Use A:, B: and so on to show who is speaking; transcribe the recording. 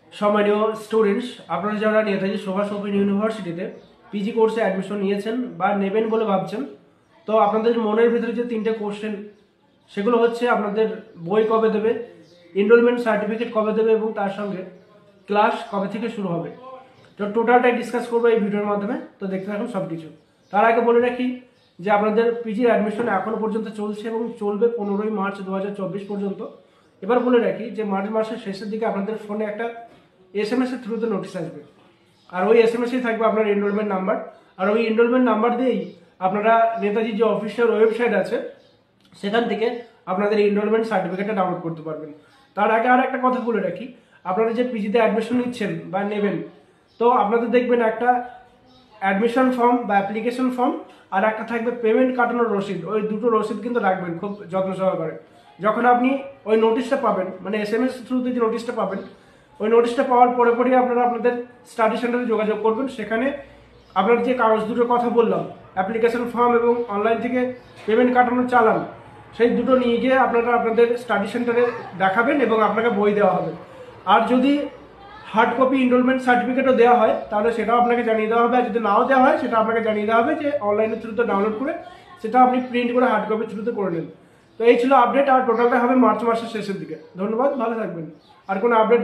A: সম্মানীয় স্টুডেন্টস, আপনারা যারা নেতাজি সুভাষ ওপেন ইউনিভার্সিটিতে পিজি কোর্সে অ্যাডমিশন নিয়েছেন বা নেবেন বলে ভাবছেন, তো আপনাদের মনের ভিতরে যে তিনটে কোশ্চেন, সেগুলো হচ্ছে আপনাদের বই কবে দেবে, এনরোলমেন্ট সার্টিফিকেট কবে দেবে এবং তার সঙ্গে ক্লাস কবে থেকে শুরু হবে। তো টোটালটাই ডিসকাস করবো এই ভিডিওর মাধ্যমে। তো দেখতে থাকুন সব কিছু। তার আগে বলে রাখি যে আপনাদের পিজির অ্যাডমিশন এখনও পর্যন্ত চলছে এবং চলবে 15ই মার্চ 2024 পর্যন্ত। এবার বলে রাখি যে মার্চ মাসের শেষের দিকে আপনাদের ফোনে একটা SMS এর থ্রুতে নোটিশ আসবে, আর ওই SMS-এই থাকবে আপনার এনরোলমেন্ট নাম্বার। আর ওই এনরোলমেন্ট নাম্বার দিয়েই আপনারা নেতাজি যে অফিসিয়াল ওয়েবসাইট আছে সেখান থেকে আপনাদের এনরোলমেন্ট সার্টিফিকেটটা ডাউনলোড করতে পারবেন। তার আগে আর একটা কথা বলে রাখি, আপনারা যে পিজিতে অ্যাডমিশন নিচ্ছেন বা নেবেন, তো আপনাদের দেখবেন একটা অ্যাডমিশন ফর্ম বা অ্যাপ্লিকেশন ফর্ম আর একটা থাকবে পেমেন্ট কাটানোর রসিদ। ওই দুটো রসিদ কিন্তু রাখবেন খুব যত্ন সহকারে। যখন আপনি ওই নোটিশটা পাবেন, মানে SMS থ্রুতে যে নোটিশটা পাবেন, ওই নোটিশটা পাওয়ার পরে পরেই আপনারা আপনাদের স্টাডি সেন্টারে যোগাযোগ করবেন। সেখানে আপনার যে কাগজ দুটোর কথা বললাম, অ্যাপ্লিকেশন ফর্ম এবং অনলাইন থেকে পেমেন্ট কাটানোর চালান, সেই দুটো নিয়ে গিয়ে আপনারা আপনাদের স্টাডি সেন্টারে দেখাবেন এবং আপনাকে বই দেওয়া হবে। আর যদি হার্ড কপি এনরোলমেন্ট সার্টিফিকেটও দেওয়া হয় তাহলে সেটাও আপনাকে জানিয়ে দেওয়া হবে, আর যদি নাও দেওয়া হয় সেটা আপনাকে জানিয়ে দেওয়া হবে যে অনলাইনের থ্রুতে ডাউনলোড করে সেটা আপনি প্রিন্ট করে হার্ড কপির থ্রুতে করে নেন। তো এই ছিল আপডেট, আর টোটালটা হবে মার্চ মাসের শেষের দিকে। ধন্যবাদ, ভালো থাকবেন। আর কোনো আপডেট